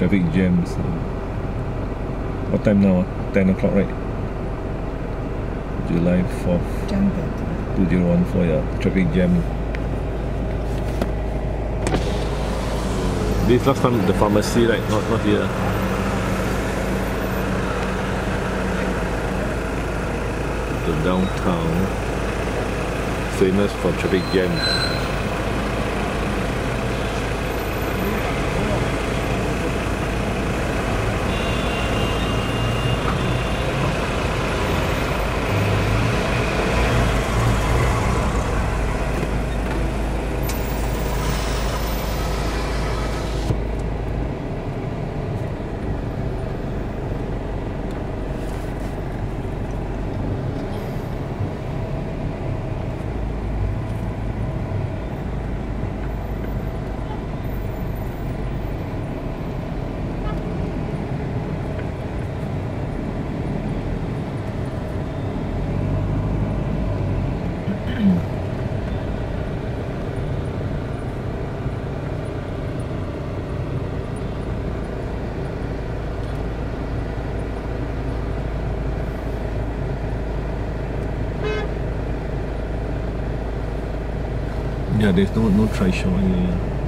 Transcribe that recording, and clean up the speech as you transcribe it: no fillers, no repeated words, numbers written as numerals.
traffic jams. What time now? 10 o'clock, right? July 4th, 2014, yeah. Traffic jam. This last time the pharmacy, right? Not here. The downtown, famous for traffic jams. Yeah, there's no Trishaws here.